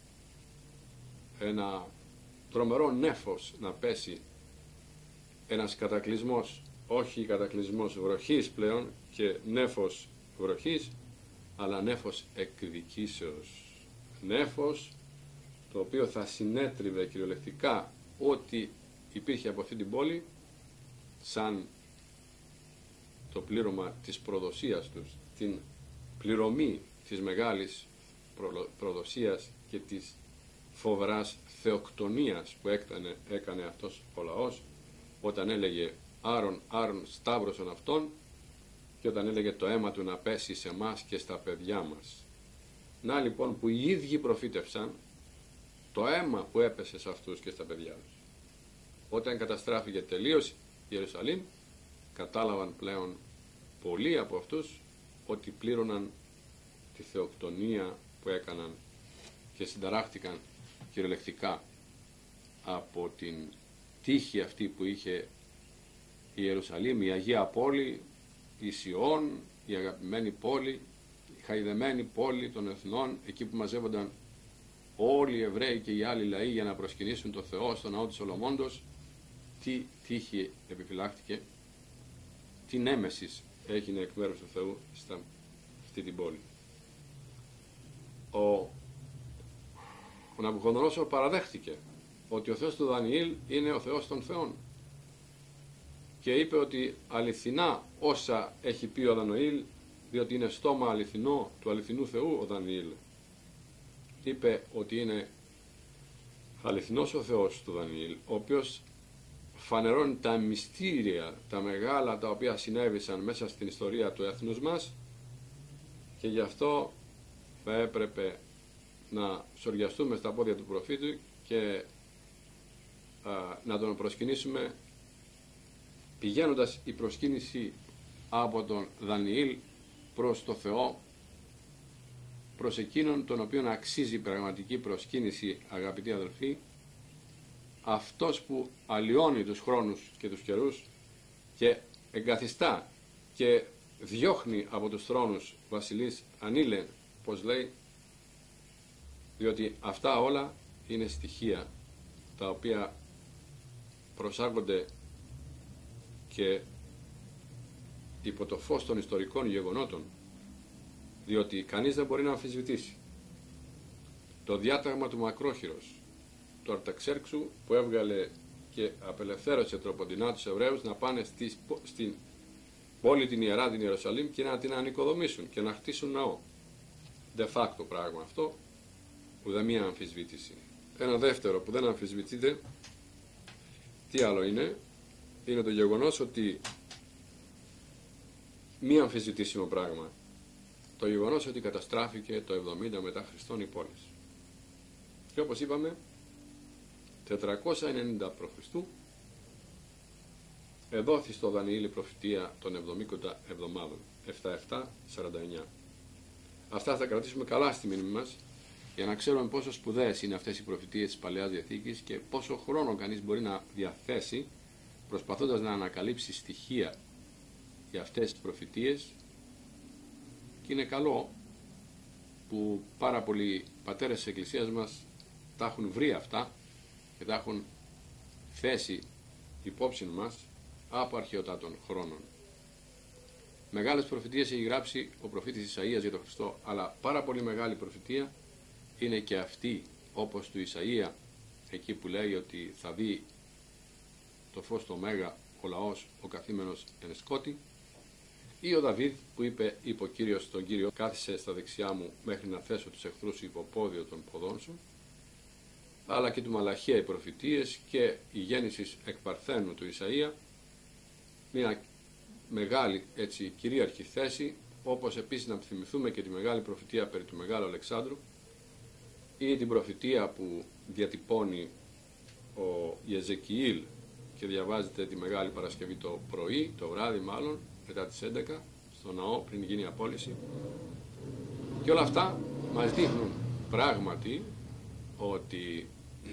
ένα τρομερό νέφος να πέσει, ένας κατακλυσμός, όχι κατακλυσμός βροχής πλέον και νέφος βροχής, αλλά νέφος εκδικήσεως, νέφος το οποίο θα συνέτριβε κυριολεκτικά ό,τι υπήρχε από αυτή την πόλη, σαν το πλήρωμα της προδοσίας τους, την πληρωμή της μεγάλης προδοσίας και της φοβεράς θεοκτονίας που έκανε αυτός ο λαός, όταν έλεγε Άρων σταύρωσον αυτόν, και όταν έλεγε το αίμα του να πέσει σε μας και στα παιδιά μας. Να λοιπόν που οι ίδιοι προφήτευσαν το αίμα που έπεσε σε αυτούς και στα παιδιά τους. Όταν καταστράφηκε τελείως η Ιερουσαλήμ, κατάλαβαν πλέον πολλοί από αυτούς ότι πλήρωναν τη θεοκτονία που έκαναν και συνταράχτηκαν κυριολεκτικά από την τύχη αυτή που είχε η Ιερουσαλήμ, η Αγία Πόλη, η Σιών, η αγαπημένη πόλη, η χαϊδεμένη πόλη των εθνών, εκεί που μαζεύονταν όλοι οι Εβραίοι και οι άλλοι λαοί για να προσκυνήσουν το Θεό στο ναό του Σολομώντος. Τι τύχη επιφυλάχτηκε, τι νέμεσης έγινε εκ μέρους του Θεού αυτή την πόλη. Ο Ναβουχοδονόσορ παραδέχτηκε ότι ο Θεός του Δανιήλ είναι ο Θεός των Θεών και είπε ότι αληθινά όσα έχει πει ο Δανιήλ, διότι είναι στόμα αληθινό του αληθινού Θεού ο Δανιήλ. Είπε ότι είναι αληθινός ο Θεός του Δανιήλ, ο οποίος φανερώνει τα μυστήρια, τα μεγάλα τα οποία συνέβησαν μέσα στην ιστορία του έθνους μας, και γι' αυτό θα έπρεπε να σοριαστούμε στα πόδια του προφήτου και να τον προσκυνήσουμε, πηγαίνοντας η προσκύνηση από τον Δανιήλ προς το Θεό, προς εκείνον τον οποίον αξίζει πραγματική προσκύνηση, αγαπητοί αδελφοί, αυτός που αλλοιώνει τους χρόνους και τους καιρούς και εγκαθιστά και διώχνει από τους θρόνους βασιλείς ανήλεν, πως λέει, διότι αυτά όλα είναι στοιχεία τα οποία προσάγονται και υπό το φως των ιστορικών γεγονότων, διότι κανείς δεν μπορεί να αμφισβητήσει το διάταγμα του Μακρόχυρος, του Αρταξέρξου, που έβγαλε και απελευθέρωσε τροποντινά τους Εβραίους να πάνε στην πόλη την Ιερά, την Ιερουσαλήμ, και να την ανοικοδομήσουν και να χτίσουν ναό. De facto πράγμα αυτό, ουδέμια αμφισβήτηση. Ένα δεύτερο που δεν αμφισβητείται, τι άλλο είναι το γεγονός ότι μη αμφισβητήσιμο πράγμα, το γεγονός ότι καταστράφηκε το 70 μετά Χριστόν η πόλη. Και όπως είπαμε, 490 π.Χ. εδόθη στο Δανιήλ η προφητεία των 70 εβδομάδων, 7-7-49. Αυτά θα κρατήσουμε καλά στη μνήμη μας, για να ξέρουμε πόσο σπουδαίες είναι αυτές οι προφητείες της Παλαιάς Διαθήκης και πόσο χρόνο κανείς μπορεί να διαθέσει προσπαθώντας να ανακαλύψει στοιχεία για αυτές τις προφητείες. Και είναι καλό που πάρα πολλοί πατέρες της Εκκλησίας μας τα έχουν βρει αυτά και τα έχουν θέσει υπόψη μας από αρχαιοτάτων χρόνων. Μεγάλες προφητείες έχει γράψει ο προφήτης Ισαΐας για τον Χριστό, αλλά πάρα πολύ μεγάλη προφητεία είναι και αυτή, όπως του Ισαΐα, εκεί που λέει ότι θα δει το φως το Μέγα ο λαός ο καθήμενος εν σκότη. Ή ο Δαβίδ που είπε ο Κύριος στον Κύριο, κάθισε στα δεξιά μου μέχρι να θέσω τους εχθρούς υπό πόδιο των ποδών σου. Αλλά και του Μαλαχία οι προφητείες και η γέννηση εκ Παρθένου του Ισαΐα, μια μεγάλη έτσι κυρίαρχη θέση, όπως επίσης να θυμηθούμε και τη μεγάλη προφητεία περί του Μεγάλου Αλεξάνδρου ή την προφητεία που διατυπώνει ο Ιεζεκιήλ και διαβάζεται τη Μεγάλη Παρασκευή το πρωί, το βράδυ μάλλον, μετά τις 11, στο ναό πριν γίνει η απόλυση. Και όλα αυτά μας δείχνουν πράγματι ότι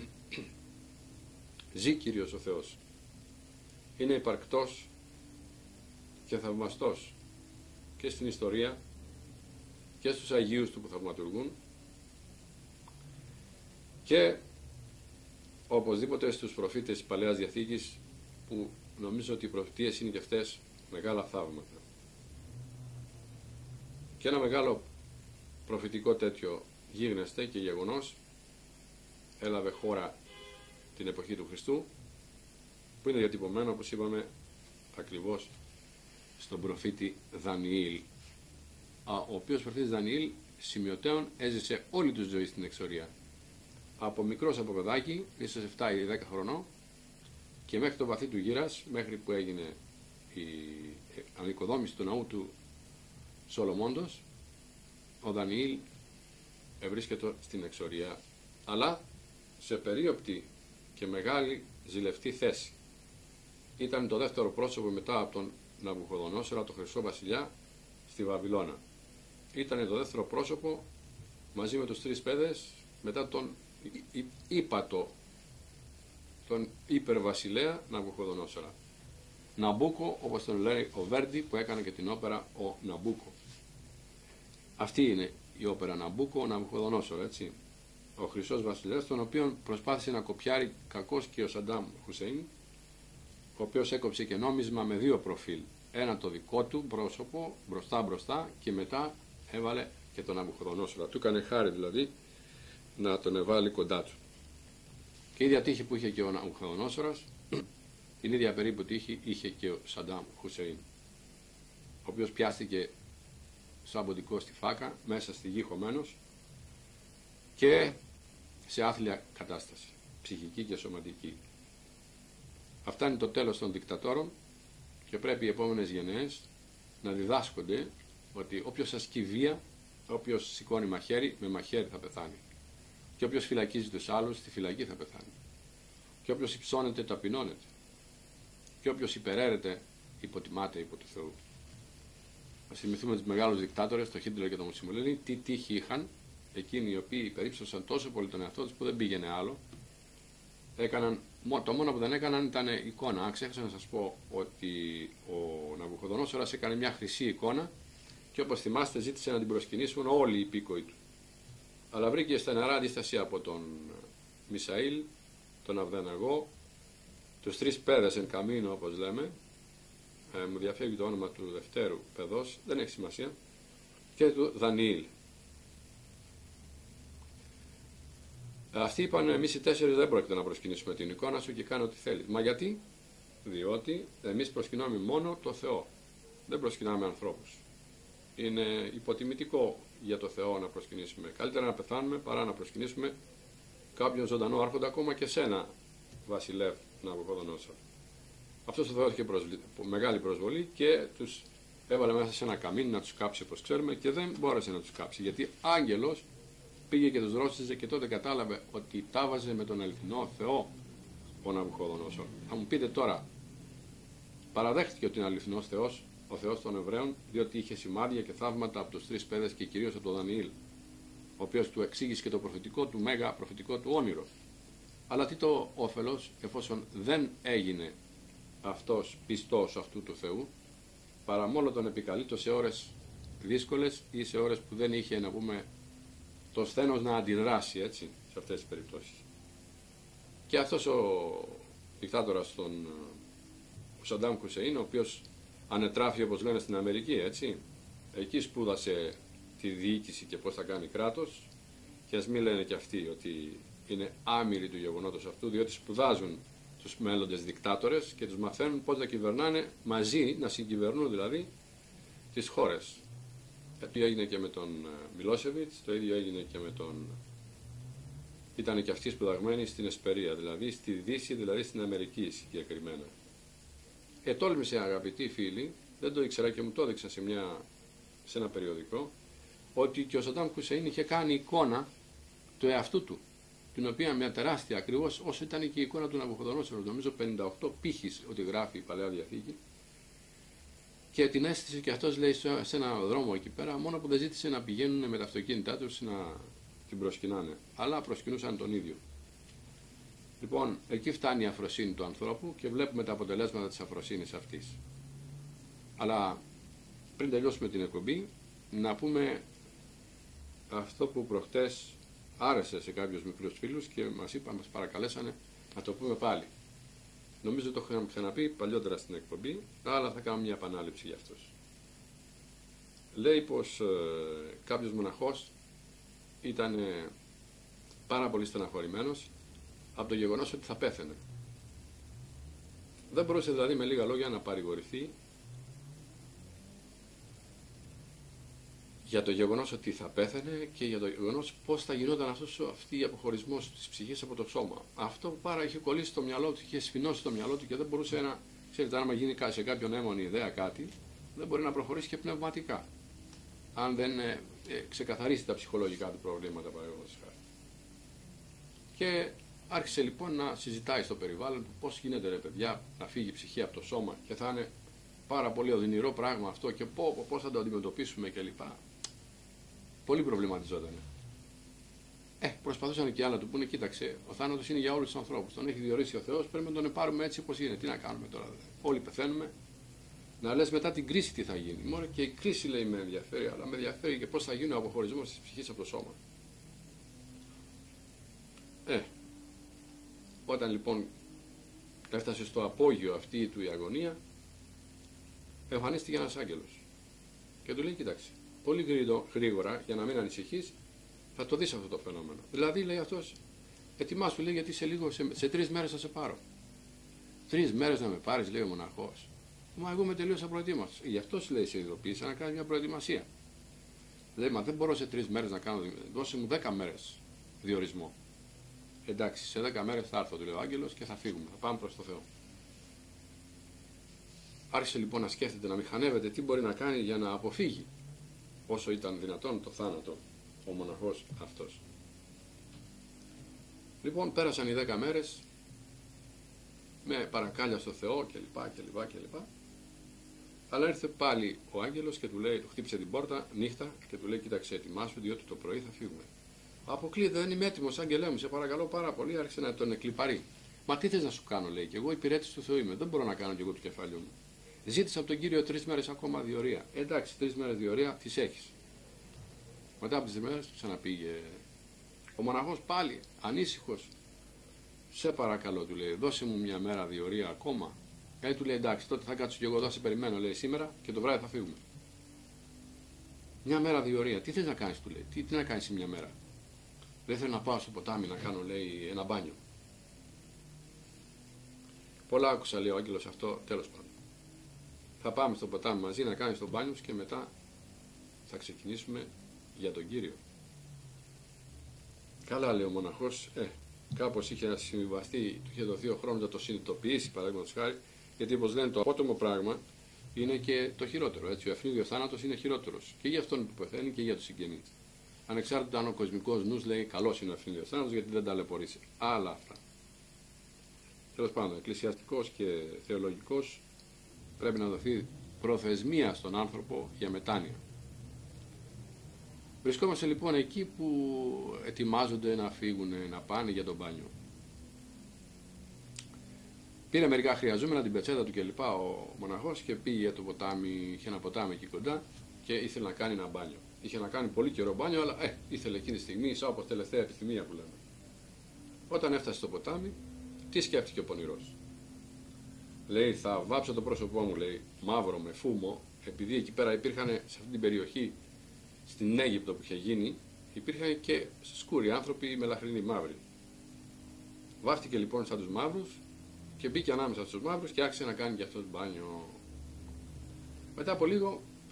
ζει Κύριος ο Θεός. Είναι υπαρκτός και θαυμαστός και στην ιστορία και στους Αγίους του που θαυματουργούν και οπωσδήποτε στους προφήτες της Παλαιάς Διαθήκης, που νομίζω ότι οι προφητείες είναι και αυτές μεγάλα θαύματα. Και ένα μεγάλο προφητικό τέτοιο γίγνεσθε και γεγονός έλαβε χώρα την εποχή του Χριστού, που είναι διατυπωμένο, όπως είπαμε, ακριβώς στον προφήτη Δανιήλ, ο οποίος προφήτης Δανιήλ σημειωτέων έζησε όλη του ζωή στην εξορία. Από μικρός από παιδάκι, ίσως 7 ή 10 χρονών, και μέχρι το βαθύ του γύρας, μέχρι που έγινε η ανοικοδόμηση του ναού του Σολομώντος, ο Δανιήλ βρίσκεται στην εξορία, αλλά σε περίοπτη και μεγάλη ζηλευτή θέση. Ήταν το δεύτερο πρόσωπο μετά από τον Ναβουχοδονόσορα, τον Χρυσό Βασιλιά, στη Βαβυλώνα. Ήταν το δεύτερο πρόσωπο μαζί με τους τρεις παιδες μετά τον ύπατο, τον υπερβασιλέα Ναβουχοδονόσορα. Ναμπούκο, όπως τον λέει ο Βέρντι που έκανε και την όπερα ο Ναμπούκο. Αυτή είναι η όπερα Ναμπούκο, ο Ναβουχοδονόσορα, έτσι. Ο Χρυσός Βασιλέας, τον οποίον προσπάθησε να κοπιάρει κακώς και ο Σαντάμ Χουσέιν, ο οποίος έκοψε και νόμισμα με δύο προφίλ. Ένα το δικό του πρόσωπο, μπροστά και μετά έβαλε και τον Ναβουχοδονόσορα. Του έκανε χάρη δηλαδή να τον εβάλει κοντά του. Και η ίδια τύχη που είχε και ο Ναβουχοδονόσορας, την ίδια περίπου τύχη είχε και ο Σαντάμ Χουσέιν, ο οποίος πιάστηκε σαν ποντικό στη φάκα, μέσα στη γη χωμένος και σε άθλια κατάσταση, ψυχική και σωματική. Αυτά είναι το τέλος των δικτατόρων και πρέπει οι επόμενες γενναίες να διδάσκονται ότι όποιος ασκεί βία, όποιος σηκώνει μαχαίρι, με μαχαίρι θα πεθάνει. Και όποιος φυλακίζει τους άλλους, στη φυλακή θα πεθάνει. Και όποιος υψώνεται, ταπεινώνεται. Και όποιος υπεραίρεται, υποτιμάται υπό του Θεού. Ας θυμηθούμε τους μεγάλους δικτάτορες, τον Χίτλερ και τον Μουσολίνι, τι τύχη είχαν εκείνοι οι οποίοι υπερύψωσαν τόσο πολύ τον εαυτό τους που δεν πήγαινε άλλο. Το μόνο που δεν έκαναν ήταν εικόνα. Ξέχασα να σας πω ότι ο Ναβουχοδονόσορας έκανε μια χρυσή εικόνα και όπως θυμάστε ζήτησε να την προσκυνήσουν όλοι οι υπήκοοι του. Αλλά βρήκε στεναρά αντίσταση από τον Μισαήλ, τον Αβδεναγό, τους τρεις παιδες εν καμίνο όπως λέμε, μου διαφεύγει το όνομα του δευτέρου παιδός, δεν έχει σημασία, και του Δανιήλ. Αυτοί είπαν, εμείς οι τέσσερις δεν πρόκειται να προσκυνήσουμε την εικόνα σου και κάνε ό,τι θέλεις. Μα γιατί? Διότι εμείς προσκυνάμε μόνο το Θεό. Δεν προσκυνάμε ανθρώπους. Είναι υποτιμητικό για το Θεό να προσκυνήσουμε. Καλύτερα να πεθάνουμε παρά να προσκυνήσουμε κάποιον ζωντανό άρχοντα, ακόμα και σένα, βασιλεύ Ναβουχοδονόσορα. Αυτός ο Θεός είχε μεγάλη προσβολή και τους έβαλε μέσα σε ένα καμίνι να τους κάψει όπως ξέρουμε και δεν μπόρεσε να τους κάψει, γιατί άγγελος πήγε και τους ρώτησε και τότε κατάλαβε ότι τα βάζε με τον αληθινό Θεό ο Ναβουχοδονόσορα. Θα μου πείτε τώρα, παραδέχτηκε ότι είναι αληθινός Θεός, ο Θεός των Εβραίων, διότι είχε σημάδια και θαύματα από τους τρεις παιδες και κυρίως από τον Δανιήλ, ο οποίος του εξήγησε και το προφητικό του μέγα προφητικό του όνειρο. Αλλά τι το όφελος εφόσον δεν έγινε αυτός πιστός αυτού του Θεού, παρά μόνο τον επικαλείτο σε ώρες δύσκολες ή σε ώρες που δεν είχε, να πούμε, το σθένος να αντιδράσει, έτσι, σε αυτές τις περιπτώσεις. Και αυτός ο δικτάτορας ο Σαντάμ Χουσέιν, ο οποίος ανετράφει όπως λένε στην Αμερική, έτσι, εκεί σπούδασε τη διοίκηση και πώς θα κάνει κράτος, και ας μην λένε και αυτοί ότι είναι άμυροι του γεγονότος αυτού, διότι σπουδάζουν τους μέλλοντες δικτάτορες και τους μαθαίνουν πώς να κυβερνάνε μαζί, να συγκυβερνούν δηλαδή, τις χώρες. Το ίδιο έγινε και με τον Μιλόσεβιτς, το ίδιο έγινε και με τον... Ήταν και αυτοί σπουδαγμένοι στην Εσπερία, δηλαδή στη Δύση, δηλαδή στην Αμερική συγκεκριμένα. Τόλμησε, αγαπητοί φίλοι, δεν το ήξερα και μου το έδειξαν σε ένα περιοδικό, ότι και ο Σαντάμ Χουσέιν είχε κάνει εικόνα του εαυτού του, την οποία μια τεράστια, ακριβώς όσο ήταν και η εικόνα του Ναβουχοδονόσορου, νομίζω 58 πύχης, ότι γράφει η Παλαιά Διαθήκη, και την έστησε και αυτός, λέει, σε ένα δρόμο εκεί πέρα, μόνο που δεν ζήτησε να πηγαίνουν με τα αυτοκίνητά τους να την προσκυνάνε, αλλά προσκυνούσαν τον ίδιο. Λοιπόν, εκεί φτάνει η αφροσύνη του ανθρώπου και βλέπουμε τα αποτελέσματα της αφροσύνης αυτής. Αλλά πριν τελειώσουμε την εκπομπή, να πούμε αυτό που προχτές άρεσε σε κάποιους μικρούς φίλους και μας παρακαλέσανε να το πούμε πάλι. Νομίζω το είχαμε ξαναπεί παλιότερα στην εκπομπή, αλλά θα κάνω μια επανάληψη για αυτός. Λέει πως κάποιος μοναχός ήταν πάρα πολύ στεναχωρημένος από το γεγονός ότι θα πέθαινε. Δεν μπορούσε δηλαδή με λίγα λόγια να παρηγορηθεί για το γεγονός ότι θα πέθαινε και για το γεγονός πώς θα γινόταν αυτή η αποχωρισμός της ψυχής από το σώμα. Αυτό που πάρα είχε κολλήσει στο μυαλό του, είχε σφινώσει στο μυαλό του και δεν μπορούσε να... Ξέρετε, άμα γίνει σε κάποιον έμονη ιδέα κάτι, δεν μπορεί να προχωρήσει και πνευματικά. Αν δεν ξεκαθαρίσει τα ψυχολογικά του προβλήματα, παραδείγματος χάρη. Και άρχισε λοιπόν να συζητάει στο περιβάλλον του πώς γίνεται, ρε παιδιά, να φύγει η ψυχή από το σώμα και θα είναι πάρα πολύ οδυνηρό πράγμα αυτό και πώς θα το αντιμετωπίσουμε κλπ. Πολύ προβληματιζόταν. Προσπαθούσαν και άλλα να του πούνε: κοίταξε, ο θάνατος είναι για όλους τους ανθρώπους. Τον έχει διορίσει ο Θεός, πρέπει να τον πάρουμε έτσι όπως είναι. Τι να κάνουμε τώρα, δηλαδή. Όλοι πεθαίνουμε. Να λες μετά την κρίση τι θα γίνει. Μόνο και η κρίση, λέει, με ενδιαφέρει, αλλά με ενδιαφέρει και πώς θα γίνει ο αποχωρισμός της ψυχής από το σώμα. Όταν λοιπόν έφτασε στο απόγειο αυτή του η αγωνία, εμφανίστηκε ένας άγγελος και του λέει: κοίταξε, πολύ γρήγορα, για να μην ανησυχείς, θα το δεις αυτό το φαινόμενο. Δηλαδή, λέει αυτός, ετοιμάσου, λέει, γιατί σε λίγο, σε 3 μέρες θα σε πάρω. 3 μέρες να με πάρεις, λέει ο μοναχός. Μα εγώ είμαι τελείως απροετοίμαστος. Γι' αυτό, λέει, σε ειδοποίησα να κάνεις μια προετοιμασία. Λέει, μα δεν μπορώ σε 3 μέρες να κάνω, δώσε μου 10 μέρες διορισμό. Εντάξει, σε 10 μέρες θα έρθω, του λέει ο άγγελος, και θα φύγουμε, θα πάμε προς το Θεό. Άρχισε λοιπόν να σκέφτεται, να μηχανεύεται τι μπορεί να κάνει για να αποφύγει όσο ήταν δυνατόν το θάνατο ο μοναχός αυτός. Λοιπόν, πέρασαν οι 10 μέρες με παρακάλια στο Θεό κλπ. Αλλά ήρθε πάλι ο άγγελος και του λέει, του χτύπησε την πόρτα νύχτα και του λέει: κοίταξε, ετοιμάσου, διότι το πρωί θα φύγουμε. Αποκλείεται, δεν είμαι έτοιμος, άγγελέ μου, σε παρακαλώ πάρα πολύ. Άρχισε να τον εκλιπαρεί. Μα τι θες να σου κάνω, λέει, και εγώ υπηρέτης του Θεού είμαι, δεν μπορώ να κάνω κι εγώ του κεφαλιού μου. Ζήτησα από τον Κύριο 3 μέρες ακόμα διορία. Εντάξει, 3 μέρες διορία τις έχεις. Μετά από τις 3 μέρες του ξαναπήγε. Ο μοναχός πάλι ανήσυχος. Σε παρακαλώ, του λέει, δώσε μου μια μέρα διορία ακόμα. Του λέει: εντάξει, τότε θα κάτσω κι εγώ εδώ, σε περιμένω, λέει, σήμερα και το βράδυ θα φύγουμε. Μια μέρα διορία. Τι θες να κάνεις, του λέει, τι να κάνεις μια μέρα. Δεν θέλω να πάω στο ποτάμι να κάνω, λέει, ένα μπάνιο. Πολλά άκουσα, λέει ο άγγελος αυτό, τέλος πάντων. Θα πάμε στο ποτάμι μαζί να κάνεις τον μπάνιο και μετά θα ξεκινήσουμε για τον Κύριο. Καλά, λέει ο μοναχός, κάπως είχε να συμβιβαστεί, του είχε δοθεί ο χρόνος να το συνειδητοποιήσει, παραδείγματος χάρη, γιατί όπως λένε, το απότομο πράγμα είναι και το χειρότερο. Έτσι, ο ευνίδιος θάνατος είναι χειρότερος και για αυτόν που πεθαίνει και για τους συγγενείς. Ανεξάρτητα αν ο κοσμικός νους λέει καλός είναι ο ευνίδιος θάνατος, γιατί δεν ταλαιπωρήσει. Άλλα αυτά. Τέλος πάντων, εκκλησιαστικός και θεολογικός πρέπει να δοθεί προθεσμία στον άνθρωπο για μετάνοια. Βρισκόμαστε λοιπόν εκεί που ετοιμάζονται να φύγουν, να πάνε για τον μπάνιο. Πήρε μερικά χρειαζόμενα, την πετσέτα του κλπ. Ο μοναχός και πήγε για το ποτάμι, είχε ένα ποτάμι εκεί κοντά και ήθελε να κάνει ένα μπάνιο. Είχε να κάνει πολύ καιρό μπάνιο, αλλά ήθελε εκείνη τη στιγμή, σαν όπως τελευταία επιθυμία που λέμε. Όταν έφτασε στο ποτάμι, τι σκέφτηκε ο πονηρός. Λέει: θα βάψω το πρόσωπό μου, λέει, μαύρο με φούμο, επειδή εκεί πέρα υπήρχαν σε αυτή την περιοχή, στην Αίγυπτο που είχε γίνει, υπήρχαν και σκούροι άνθρωποι μελαχρινοί μαύροι. Βάφτηκε λοιπόν σαν τους μαύρους και μπήκε ανάμεσα στους μαύρους και άρχισε να κάνει και αυτός μπάνιο. Μετά από λίγο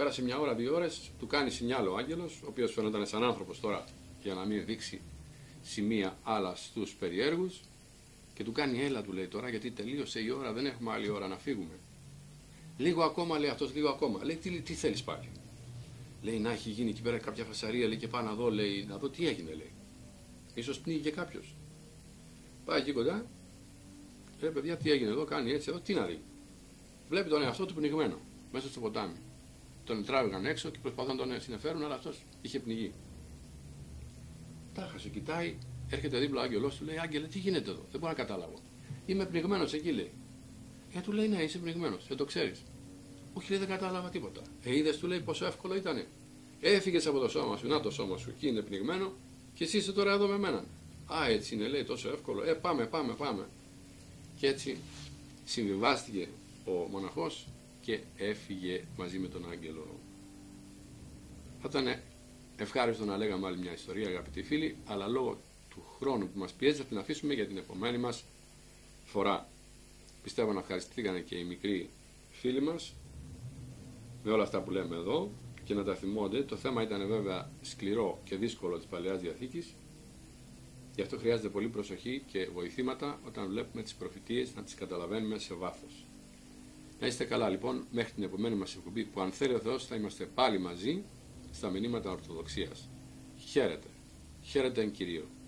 Πέρασε μια ώρα, 2 ώρες, του κάνει σινιάλο ο άγγελος, ο οποίος φαίνονταν σαν άνθρωπος τώρα, για να μην δείξει σημεία άλλα στους περιέργους, και του κάνει έλα, του λέει τώρα, γιατί τελείωσε η ώρα, δεν έχουμε άλλη ώρα να φύγουμε. Λίγο ακόμα, λέει αυτός, λίγο ακόμα. Λέει, τι θέλεις πάλι? Λέει, να έχει γίνει εκεί πέρα κάποια φασαρία, λέει, και πάω να δω, λέει, να δω τι έγινε, λέει. Ίσως πνίγηκε κάποιος. Πάει εκεί κοντά, λέει, παιδιά, τι έγινε εδώ, κάνει έτσι, εδώ, τι να δει? Βλέπει τον εαυτό του πνιγμένο μέσα στο ποτάμι. Τον τράβηγαν έξω και προσπαθούν να τον συνεφέρουν, αλλά αυτός είχε πνιγεί. Τάχα σε κοιτάει, έρχεται δίπλα ο άγγελος του, λέει, Άγγελε, τι γίνεται εδώ? Δεν μπορώ να καταλάβω. Είμαι πνιγμένος εκεί, λέει. Του λέει, ναι, είσαι πνιγμένος, δεν το ξέρεις? Όχι, λέει, δεν κατάλαβα τίποτα. Είδες, του λέει, πόσο εύκολο ήτανε? Έφυγες από το σώμα σου, να το σώμα σου, εκεί είναι πνιγμένο, και εσύ είσαι τώρα εδώ με μένα. Α, έτσι είναι, λέει, τόσο εύκολο. Πάμε. Και έτσι συμβιβάστηκε ο μοναχός και έφυγε μαζί με τον άγγελο. Θα ήταν ευχάριστο να λέγαμε άλλη μια ιστορία, αγαπητοί φίλοι, αλλά λόγω του χρόνου που μας πιέζει θα την αφήσουμε για την επομένη μας φορά. Πιστεύω να ευχαριστηθήκανε και οι μικροί φίλοι μας με όλα αυτά που λέμε εδώ και να τα θυμώνται. Το θέμα ήταν βέβαια σκληρό και δύσκολο της Παλαιάς Διαθήκης, γι' αυτό χρειάζεται πολύ προσοχή και βοηθήματα όταν βλέπουμε τις προφητείες, να τις καταλαβαίνουμε σε βάθος. Να είστε καλά λοιπόν, μέχρι την επομένη μας εκπομπή, που αν θέλει ο Θεός θα είμαστε πάλι μαζί στα μηνύματα Ορθοδοξίας. Χαίρετε εν Κυρίω.